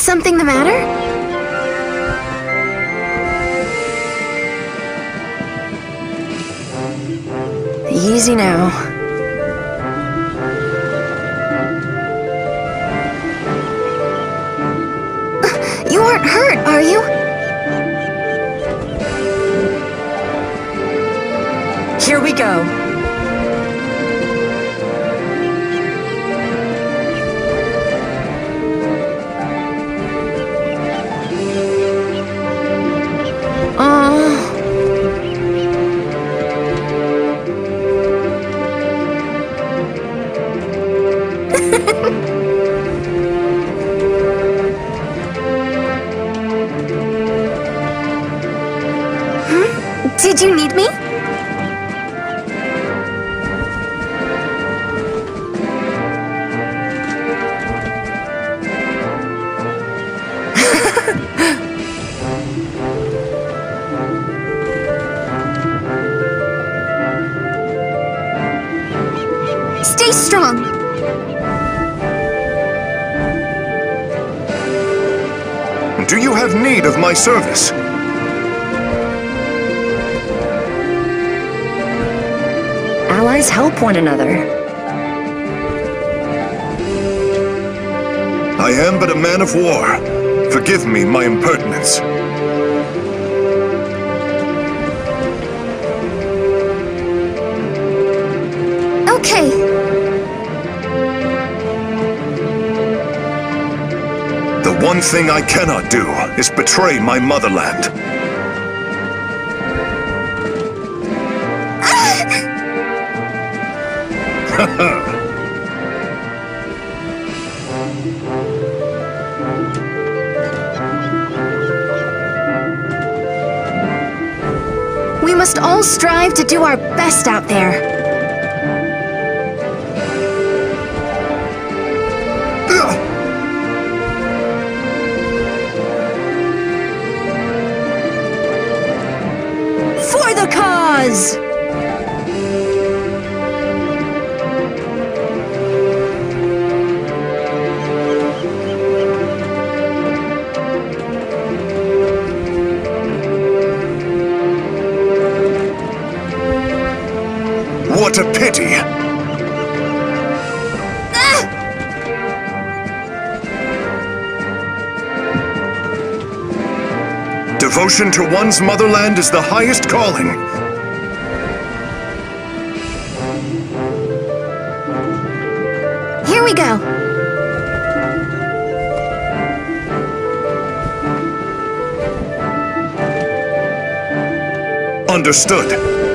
something the matter? Easy now. You aren't hurt, are you? Here we go. Did you need me? Stay strong. Do you have need of my service? Allies help one another. I am but a man of war. Forgive me my impertinence. Okay. The one thing I cannot do is betray my motherland. We must all strive to do our best out there. For the cause! What a pity! Devotion to one's motherland is the highest calling. Here we go. Understood.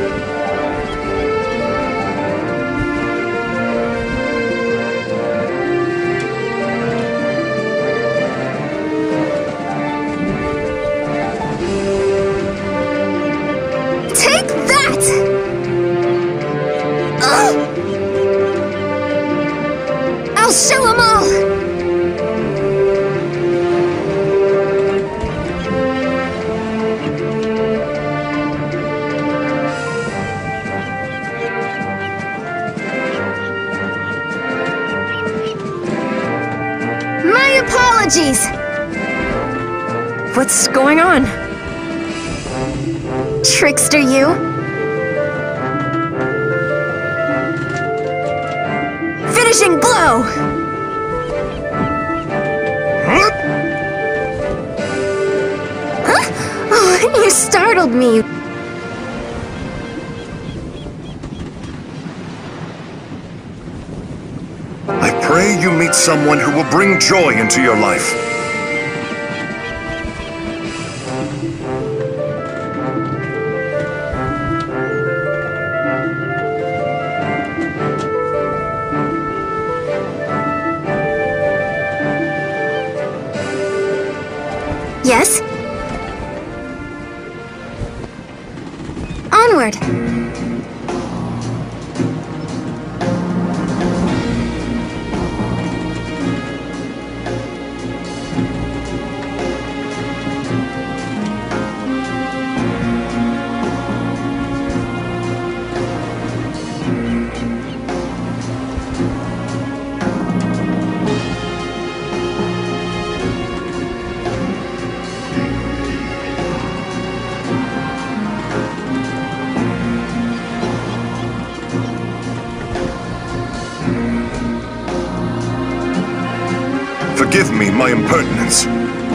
I'll show them all! My apologies! What's going on? Trickster, you! Finishing blow! Huh? Oh, you startled me. I pray you meet someone who will bring joy into your life. Yes? Onward! Forgive me my impertinence.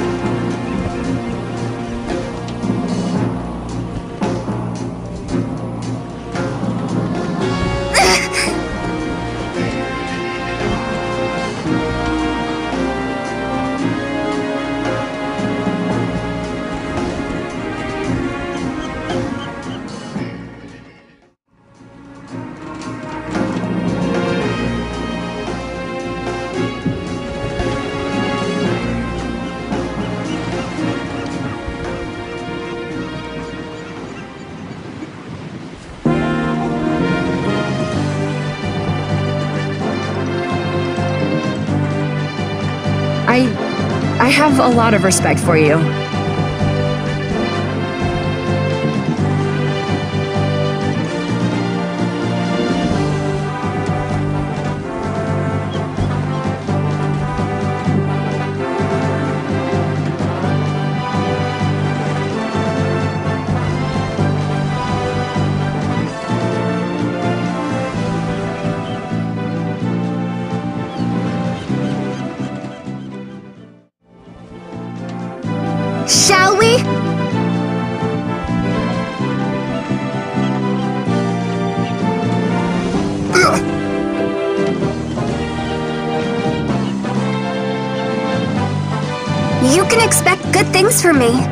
I have a lot of respect for you. Shall we? You can expect good things from me.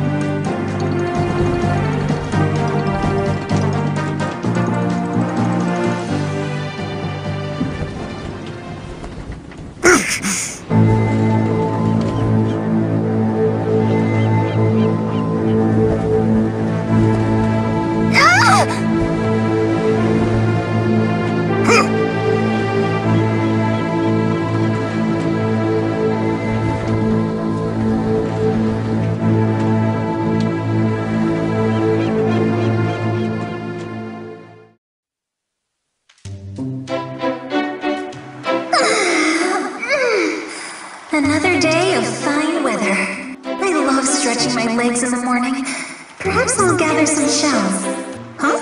Another day of fine weather. I love stretching my legs in the morning. Perhaps I'll gather some shells. Huh?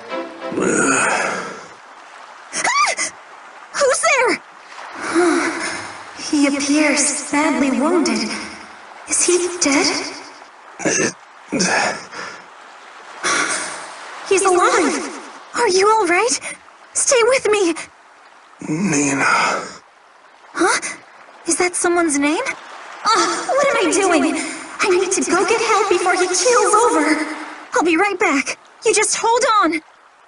Who's there? He appears badly wounded. Is he dead? He's alive! Are you alright? Stay with me! Nina. Huh? Is that someone's name? What am I doing? I need to go get help before he keels over. I'll be right back. You just hold on.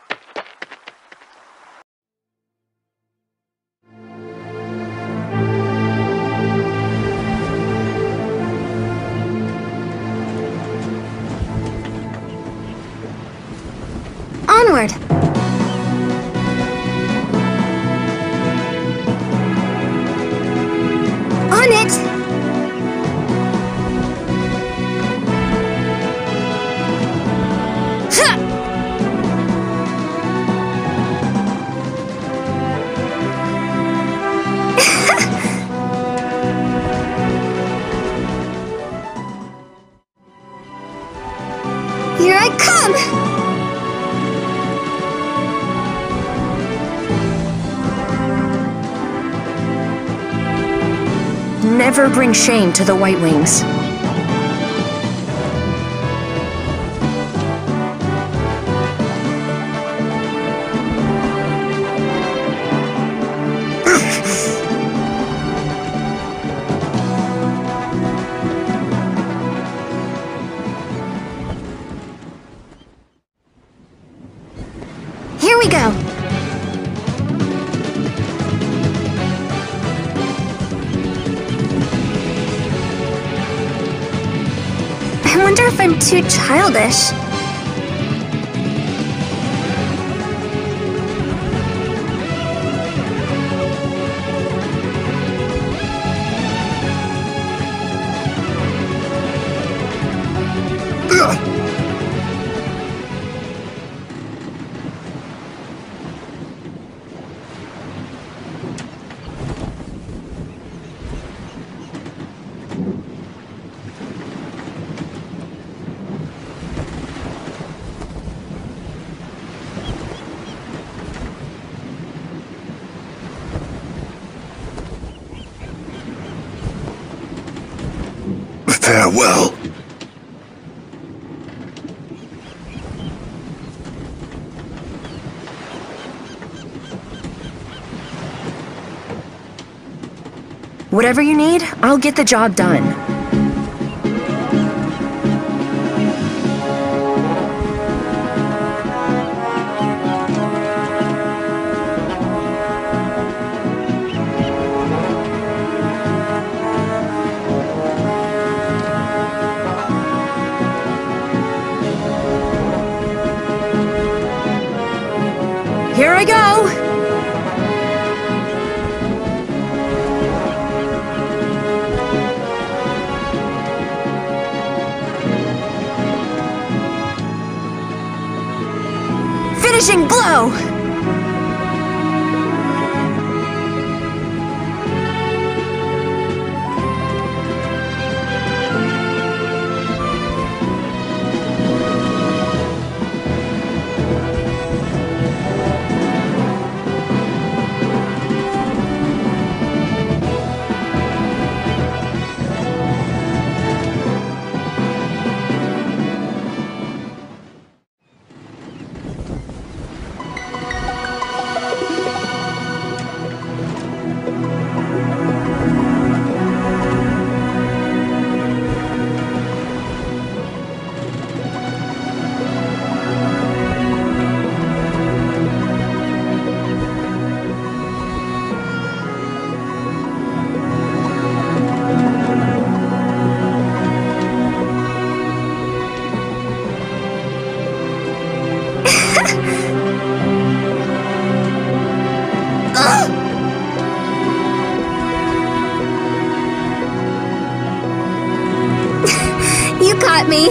Onward! On it! Ha! Here I come! Never bring shame to the White Wings. Here we go! I wonder if I'm too childish. Farewell. Whatever you need, I'll get the job done. Here I go! Finishing blow! You caught me.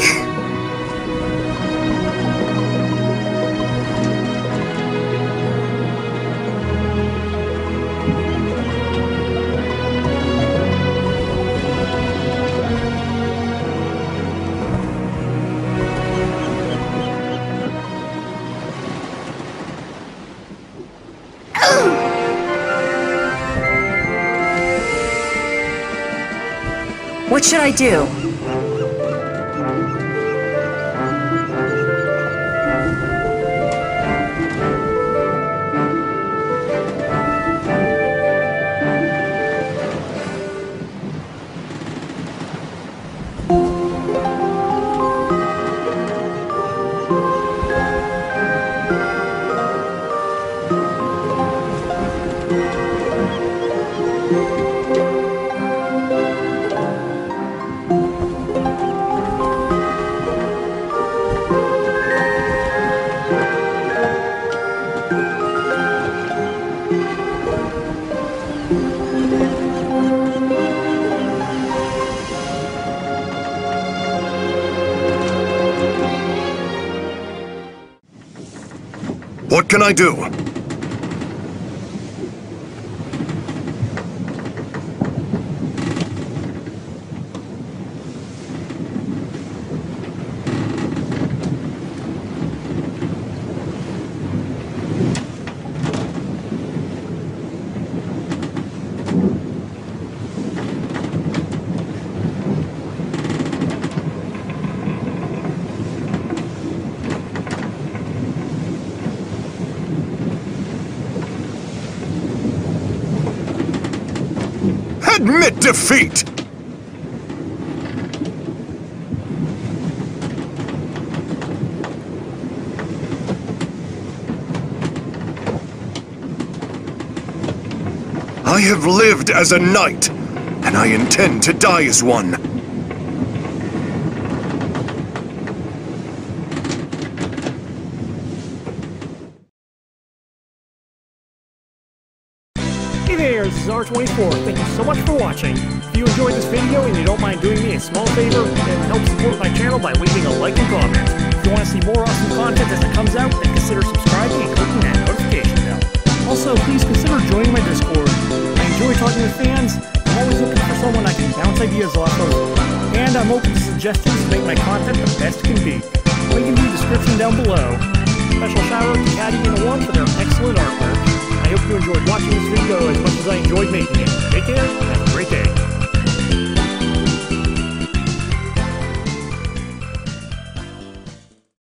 What should I do? What can I do? Admit defeat! I have lived as a knight, and I intend to die as one. Hey there, this is R-XXIV. Thank you so much for watching. If you enjoyed this video and you don't mind doing me a small favor, then help support my channel by leaving a like and comment. If you want to see more awesome content as it comes out, then consider subscribing and clicking that notification bell. Also, please consider joining my Discord. I enjoy talking with fans. I'm always looking for someone I can bounce ideas off of, and I'm open to suggestions to make my content the best it can be. Link in the description down below. Special shout out to Caddy and the One for their excellent artwork. I hope you enjoyed watching this video as much as I enjoyed making it. Take care!